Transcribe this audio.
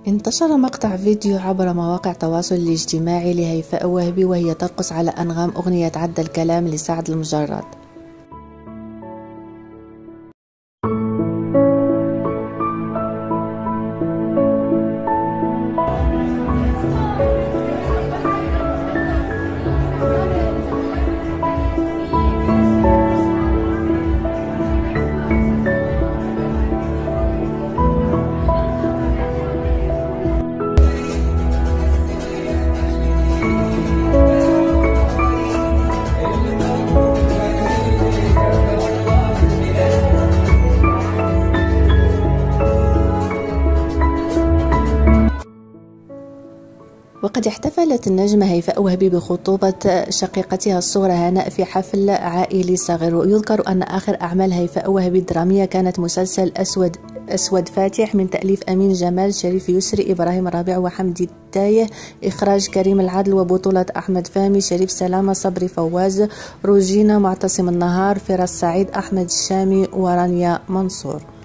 انتشر مقطع فيديو عبر مواقع التواصل الاجتماعي لهيفاء وهبي وهي ترقص على أنغام أغنية عدى الكلام لسعد المجرد. وقد احتفلت النجمة هيفاء وهبي بخطوبة شقيقتها الصغرى هناء في حفل عائلي صغير. ويذكر أن آخر أعمال هيفاء وهبي الدرامية كانت مسلسل أسود فاتح من تأليف أمين جمال، شريف يسري، إبراهيم رابع وحمدي التايه، إخراج كريم العدل، وبطولة أحمد فهمي، شريف سلامة، صبري فواز، روجينا، معتصم النهار، فراس سعيد، أحمد الشامي ورانيا منصور.